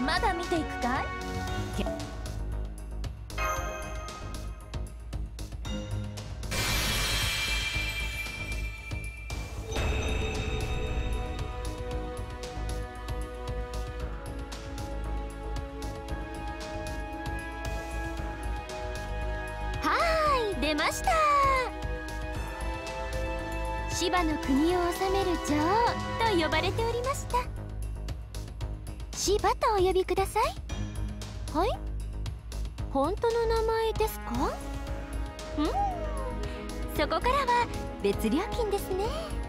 まだ見ていくかい？出ました。芝の国を治める女王と呼ばれておりました。芝とお呼びください。はい、本当の名前ですか？そこからは別料金ですね。